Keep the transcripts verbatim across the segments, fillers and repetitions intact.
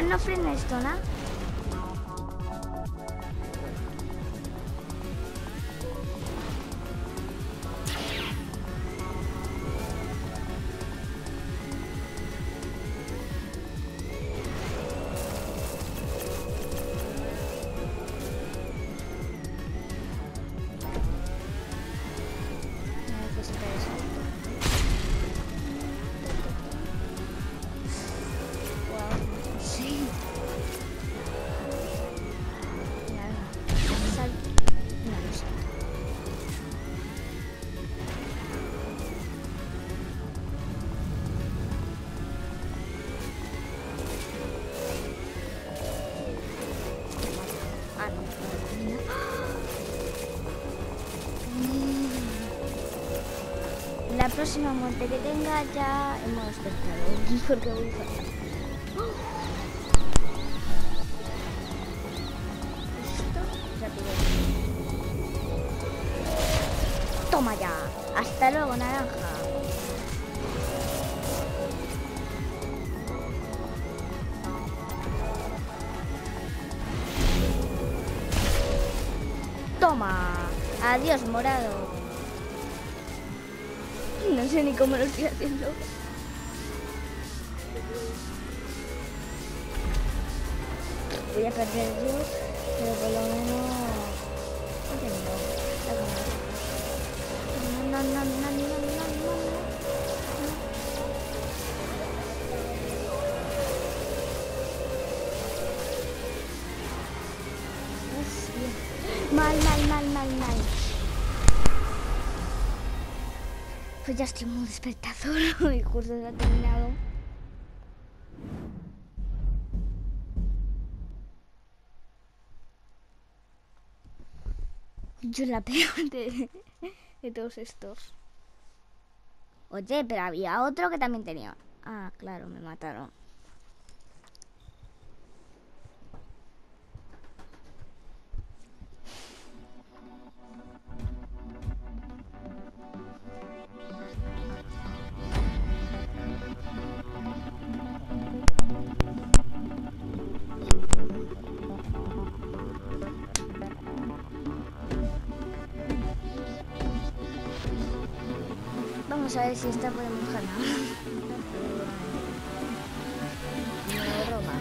Ya no frena esto, ¿no? La próxima muerte que tenga ya hemos despertado, porque voy fatal. Esto, rápido. Toma ya. Hasta luego, naranja. Toma. Adiós, morado. No sé ni cómo lo estoy haciendo. Voy a perder yo, pero por lo menos... No, no, no, no, no, no, no, no. Mal, mal, mal, mal, mal. Pues ya estoy muy despertador y justo se ha terminado. Yo la peor de, de todos estos. Oye, pero había otro que también tenía. Ah, claro, me mataron. Vamos a ver si esta podemos ganar. No, Roma.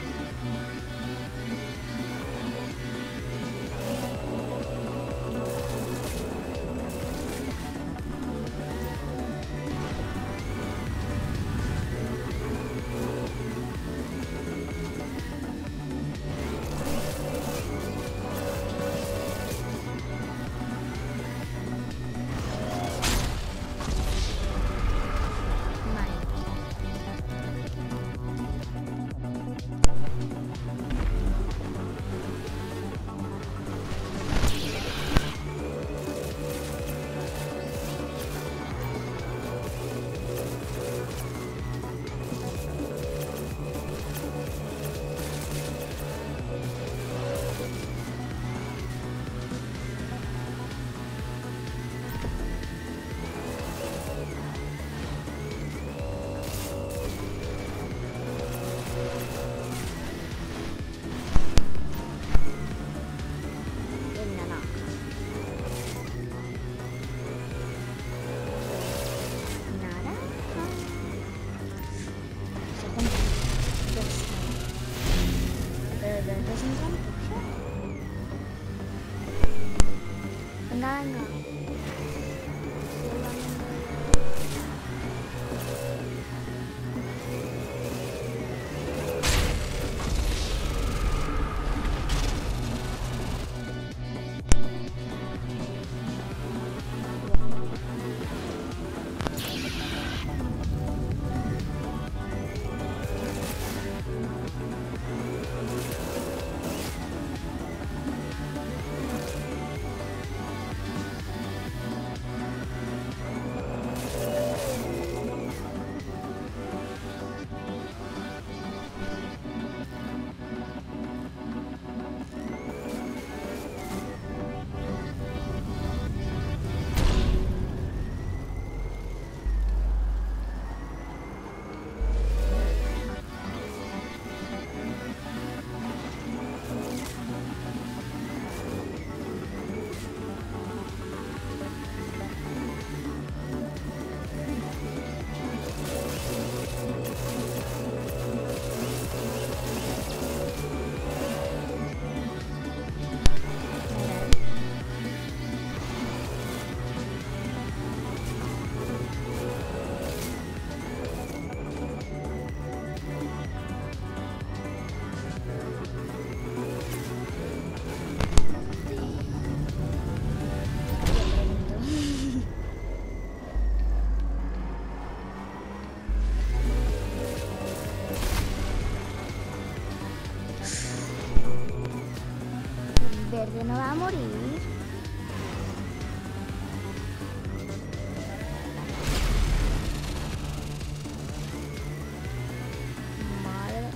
Venga, venga. verde no va a morir. Madre.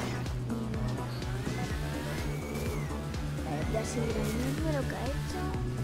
Ya se verá mismo lo que ha hecho.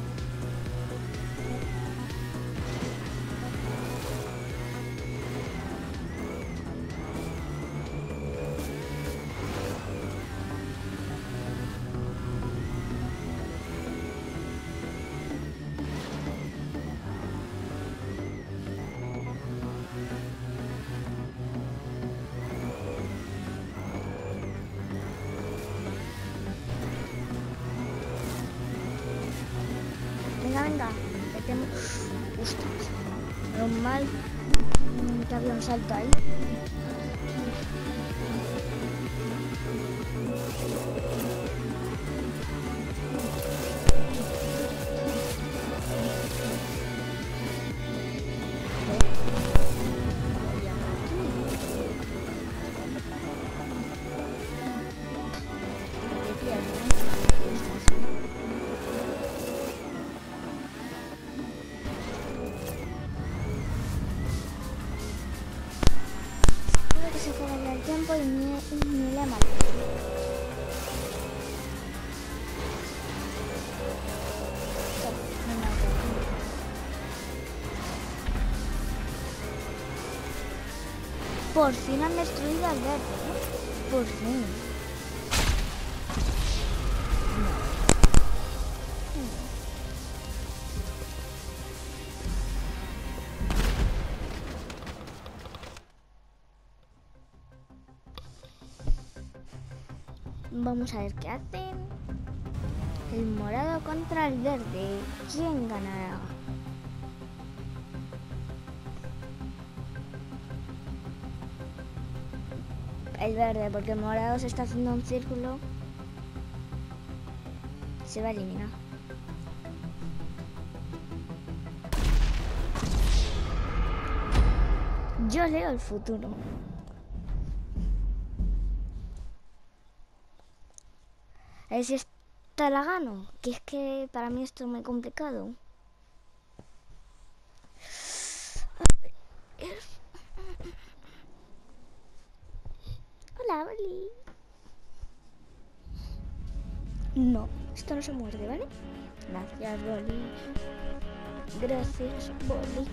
Venga, venga, ya tenemos... Ostras, normal que había un salto ahí. Se acaba el tiempo y ni, ni le mato. Por fin han destruido al verde, ¿eh? Por fin. Vamos a ver qué hacen. El morado contra el verde. ¿Quién ganará? El verde, porque el morado se está haciendo un círculo. Se va a eliminar. Yo leo el futuro. A ver si esta la gano, que es que para mí esto es muy complicado. Hola, Boli. No, esto no se muerde, ¿vale? Gracias, Boli. Gracias, Boli.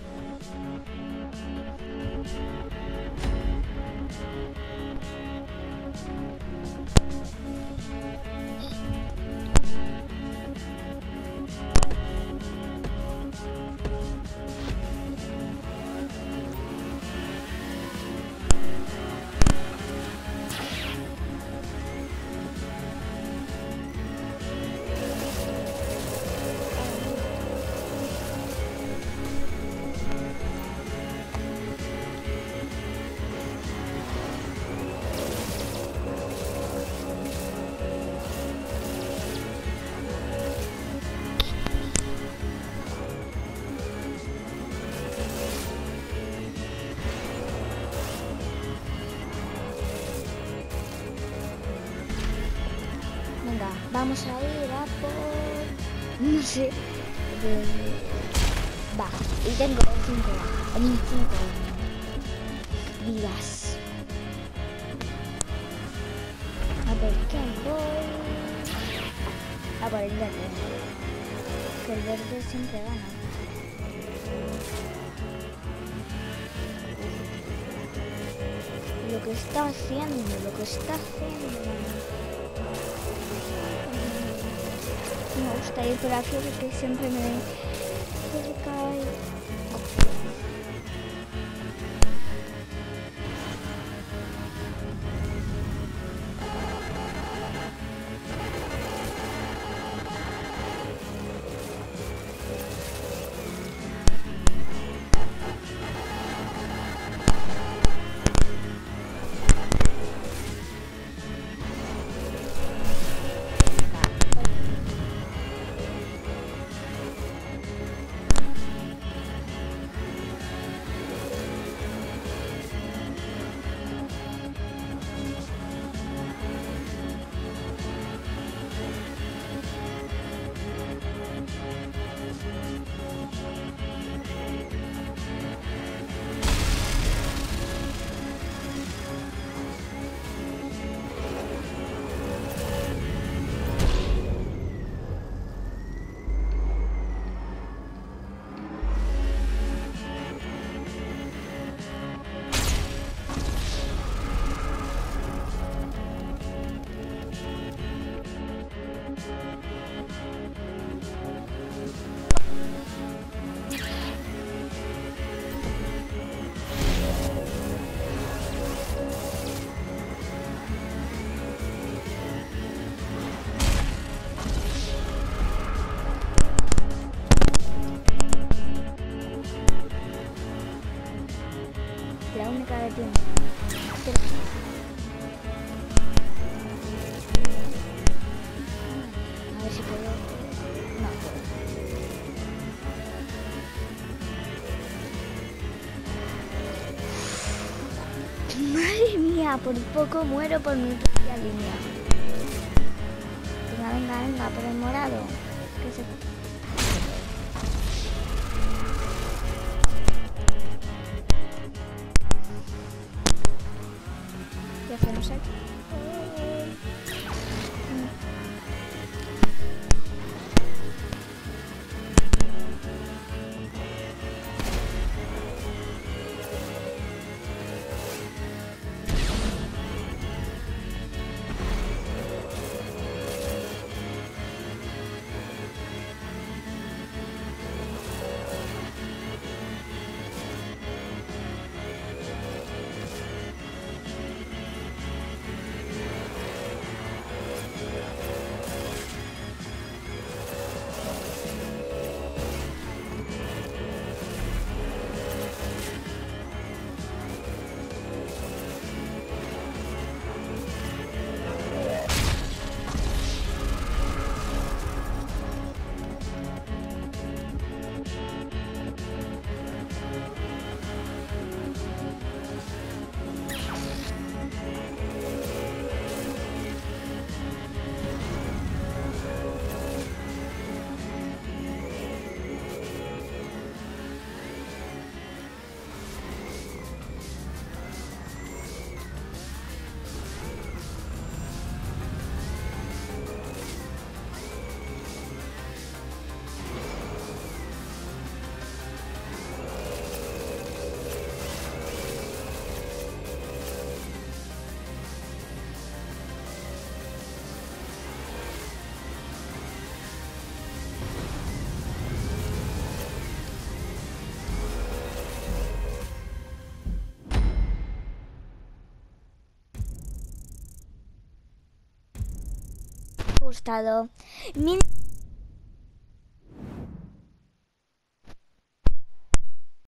Vamos a ir a por... no sé. Eh, va, y tengo cinco. cinco vidas. A por quién voy. A por el verde. Que el verde siempre gana. Lo que está haciendo, lo que está haciendo. Me gusta ir por aquí porque siempre me cae. de tiempo. A ver si puedo. No puedo. Madre mía, por poco muero por mi propia línea. Venga, venga, venga, por el morado. Que se... ¿Qué hacemos aquí? Gustado. Mi